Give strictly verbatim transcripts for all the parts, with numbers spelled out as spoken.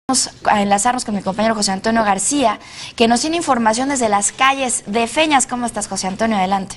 Vamos a enlazarnos con mi compañero José Antonio García, que nos tiene información desde las calles de Feñas. ¿Cómo estás, José Antonio? Adelante.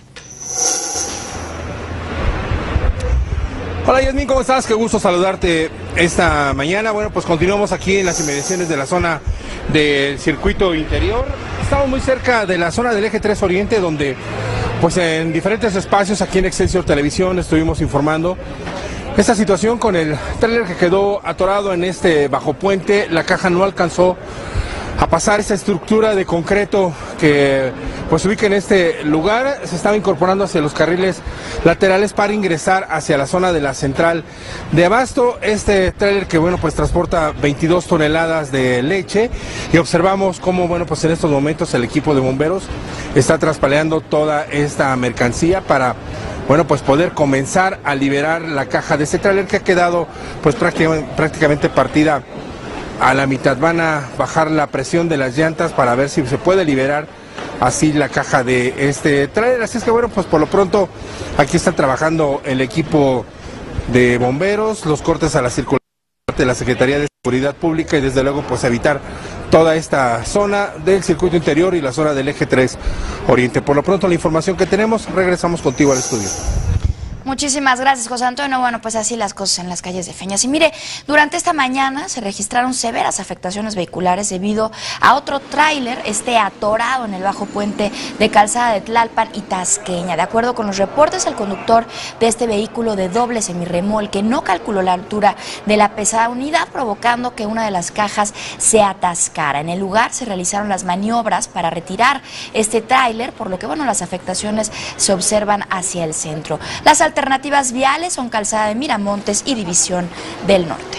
Hola Yasmín, ¿cómo estás? Qué gusto saludarte esta mañana. Bueno, pues continuamos aquí en las inmediaciones de la zona del circuito interior. Estamos muy cerca de la zona del eje tres Oriente, donde pues en diferentes espacios aquí en Excelsior Televisión estuvimos informando esta situación con el tráiler que quedó atorado en este bajo puente. La caja no alcanzó a pasar esa estructura de concreto que pues se ubica en este lugar. Se estaba incorporando hacia los carriles laterales para ingresar hacia la zona de la central de abasto. Este tráiler que bueno pues transporta veintidós toneladas de leche, y observamos cómo bueno pues en estos momentos el equipo de bomberos está traspaleando toda esta mercancía para bueno pues poder comenzar a liberar la caja de este tráiler que ha quedado pues prácticamente, prácticamente partida a la mitad. Van a bajar la presión de las llantas para ver si se puede liberar así la caja de este tráiler. Así es que bueno, pues por lo pronto aquí está trabajando el equipo de bomberos, los cortes a la circulación de la Secretaría de Seguridad Pública y desde luego pues evitar toda esta zona del circuito interior y la zona del eje tres Oriente. Por lo pronto la información que tenemos, regresamos contigo al estudio. Muchísimas gracias, José Antonio. Bueno, pues así las cosas en las calles de Feñas. Y mire, durante esta mañana se registraron severas afectaciones vehiculares debido a otro tráiler, este atorado en el bajo puente de Calzada de Tlalpan y Tasqueña. De acuerdo con los reportes, el conductor de este vehículo de doble semirremolque no calculó la altura de la pesada unidad, provocando que una de las cajas se atascara. En el lugar se realizaron las maniobras para retirar este tráiler, por lo que bueno, las afectaciones se observan hacia el centro. Las alternativas viales son Calzada de Miramontes y División del Norte.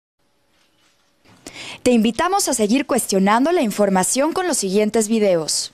Te invitamos a seguir cuestionando la información con los siguientes videos.